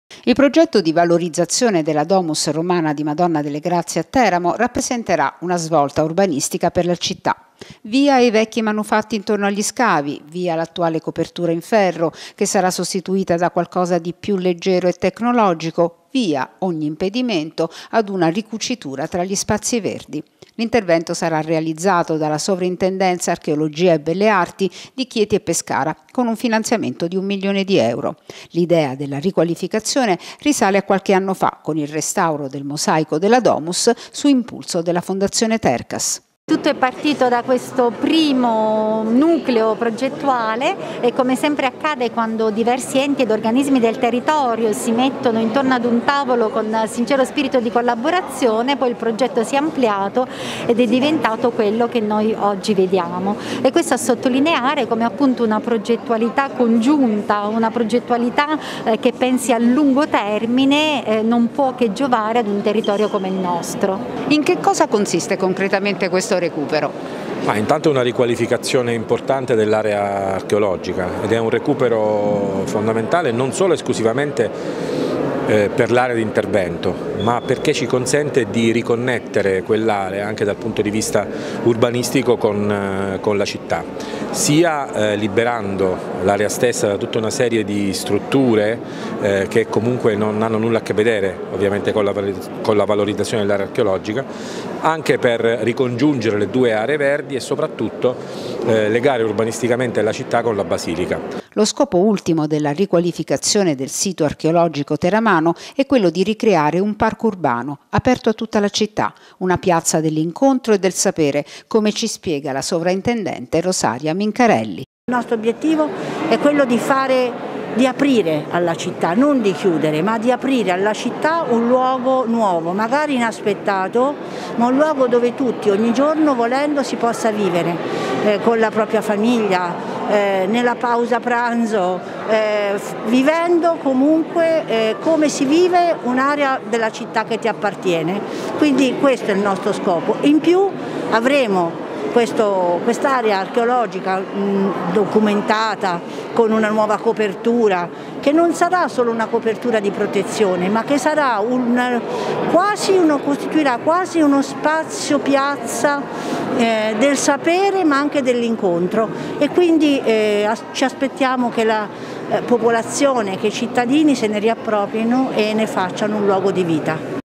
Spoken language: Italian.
Il progetto di valorizzazione della Domus Romana di Madonna delle Grazie a Teramo rappresenterà una svolta urbanistica per la città. Via i vecchi manufatti intorno agli scavi, via l'attuale copertura in ferro, che sarà sostituita da qualcosa di più leggero e tecnologico, via ogni impedimento ad una ricucitura tra gli spazi verdi. L'intervento sarà realizzato dalla Sovrintendenza Archeologia e Belle Arti di Chieti e Pescara con un finanziamento di 1 milione di euro. L'idea della riqualificazione risale a qualche anno fa con il restauro del mosaico della Domus su impulso della Fondazione Tercas. Tutto è partito da questo primo nucleo progettuale e, come sempre accade quando diversi enti ed organismi del territorio si mettono intorno ad un tavolo con sincero spirito di collaborazione, poi il progetto si è ampliato ed è diventato quello che noi oggi vediamo. E questo a sottolineare come appunto una progettualità congiunta, una progettualità che pensi a lungo termine non può che giovare ad un territorio come il nostro. In che cosa consiste concretamente questo recupero? Intanto è una riqualificazione importante dell'area archeologica ed è un recupero fondamentale non solo esclusivamente per l'area di intervento, ma perché ci consente di riconnettere quell'area anche dal punto di vista urbanistico con la città, sia liberando l'area stessa da tutta una serie di strutture che comunque non hanno nulla a che vedere ovviamente con la valorizzazione dell'area archeologica, anche per ricongiungere le due aree verdi e soprattutto legare urbanisticamente la città con la Basilica. Lo scopo ultimo della riqualificazione del sito archeologico teramano è quello di ricreare un parco urbano aperto a tutta la città, una piazza dell'incontro e del sapere, come ci spiega la sovrintendente Rosaria Mincarelli. Il nostro obiettivo è quello di aprire alla città, non di chiudere, ma di aprire alla città un luogo nuovo, magari inaspettato, ma un luogo dove tutti ogni giorno volendo si possa vivere con la propria famiglia, nella pausa pranzo, vivendo comunque come si vive un'area della città che ti appartiene. Quindi questo è il nostro scopo. In più avremo quest'area archeologica documentata con una nuova copertura che non sarà solo una copertura di protezione, ma che sarà costituirà quasi uno spazio piazza del sapere ma anche dell'incontro, e quindi ci aspettiamo che la popolazione, che i cittadini se ne riapproprino e ne facciano un luogo di vita.